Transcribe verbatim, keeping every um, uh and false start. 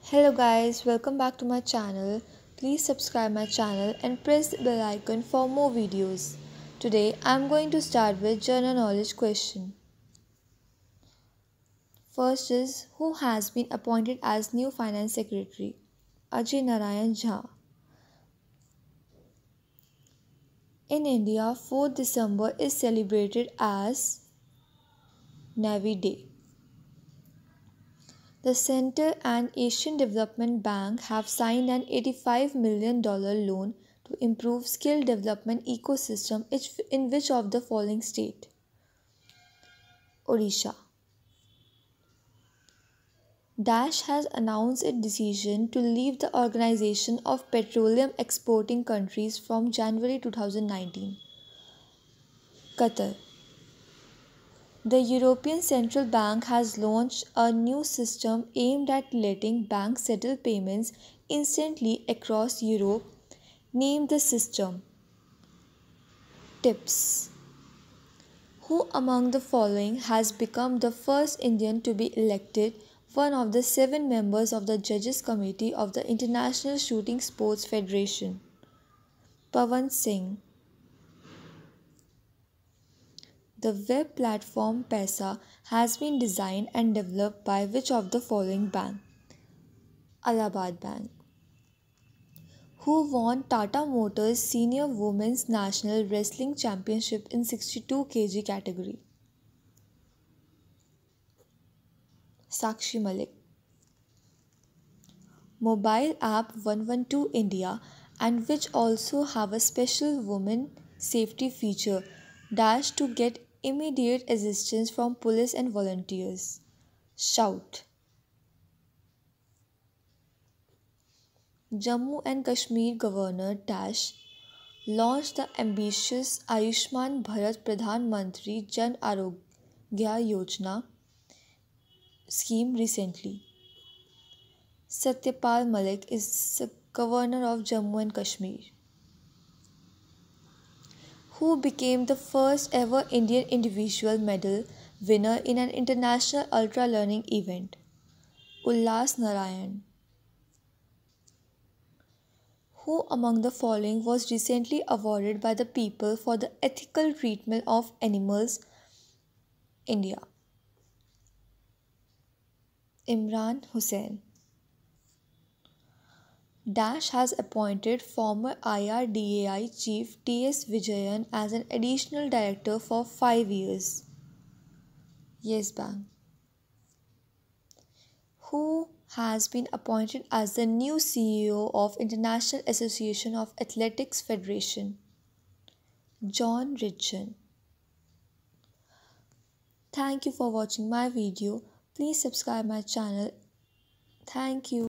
Hello guys, welcome back to my channel. Please subscribe my channel and press the bell icon for more videos. Today I am going to start with general knowledge question. First is, who has been appointed as new finance secretary? Ajay Narayan Jha. In India, fourth December is celebrated as Navy Day. The Centre and Asian Development Bank have signed an eighty-five million dollars loan to improve skill development ecosystem in which of the following state? Odisha. Dash has announced its decision to leave the Organization of Petroleum Exporting Countries from January two thousand nineteen. Qatar. The European Central Bank has launched a new system aimed at letting banks settle payments instantly across Europe. Name the system. Tips. Who among the following has become the first Indian to be elected one of the seven members of the Judges Committee of the International Shooting Sports Federation? Pawan Singh. The web platform Pesa has been designed and developed by which of the following bank? Allahabad Bank. Who won Tata Motors Senior Women's National Wrestling Championship in sixty-two kilograms category? Sakshi Malik. Mobile app one one two India and which also have a special women safety feature dash to get immediate assistance from police and volunteers. Shout. Jammu and Kashmir Governor Dash launched the ambitious Ayushman Bharat Pradhan Mantri Jan Arogya Yojana scheme recently. Satyapal Malik is the Governor of Jammu and Kashmir. Who became the first ever Indian individual medal winner in an international ultra learning event? Ullas Narayan. Who among the following was recently awarded by the people for the ethical treatment of animals? India. Imran Hussain. Dash has appointed former I R D A I chief T S Vijayan as an additional director for five years. Yes Bank. Who has been appointed as the new C E O of International Association of Athletics Federation? John Ridgen. Thank you for watching my video. Please subscribe my channel. Thank you.